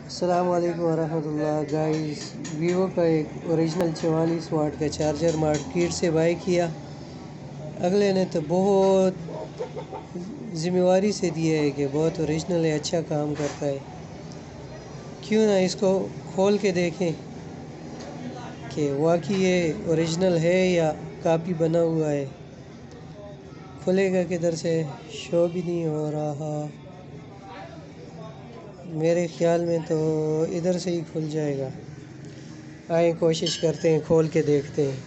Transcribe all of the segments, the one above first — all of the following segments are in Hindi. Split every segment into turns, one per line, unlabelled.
अस्सलाम वालेकुम वरहमतुल्लाह गाइस। वीवो का एक ओरिजिनल 44 वाट का चार्जर मार्केट से बाय किया। अगले ने तो बहुत ज़िम्मेवारी से दिया है कि बहुत ओरिजिनल है, अच्छा काम करता है। क्यों ना इसको खोल के देखें कि वाकई ये ओरिजिनल है या कॉपी बना हुआ है। खुलेगा किधर से, शो भी नहीं हो रहा। मेरे ख्याल में तो इधर से ही खुल जाएगा। आए कोशिश करते हैं, खोल के देखते हैं।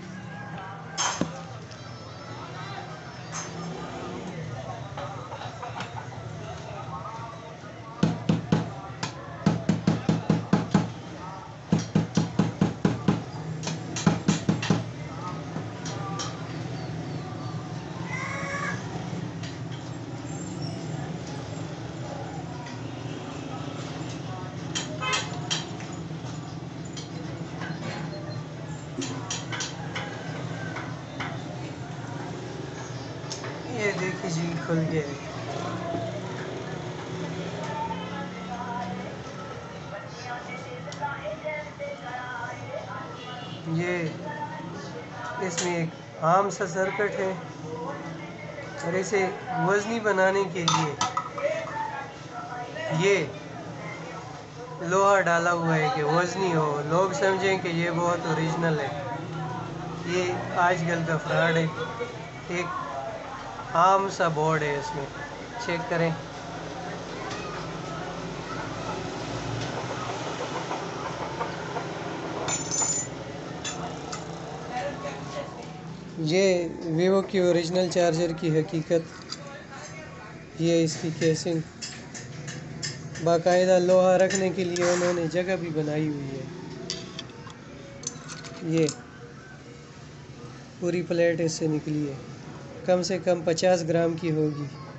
ये देखिए जी, खुल गया। ये इसमें एक आम सा सर्किट है और इसे वज़नी बनाने के लिए ये लोहा डाला हुआ है कि वज़नी हो, लोग समझें कि ये बहुत ओरिजिनल है। ये आजकल का फ्रॉड है। एक आम सा बोर्ड है, इसमें चेक करें। ये वीवो की ओरिजिनल चार्जर की हकीकत। ये इसकी केसिंग, बाकायदा लोहा रखने के लिए उन्होंने जगह भी बनाई हुई है। ये पूरी प्लेट इससे निकली है, कम से कम 50 ग्राम की होगी।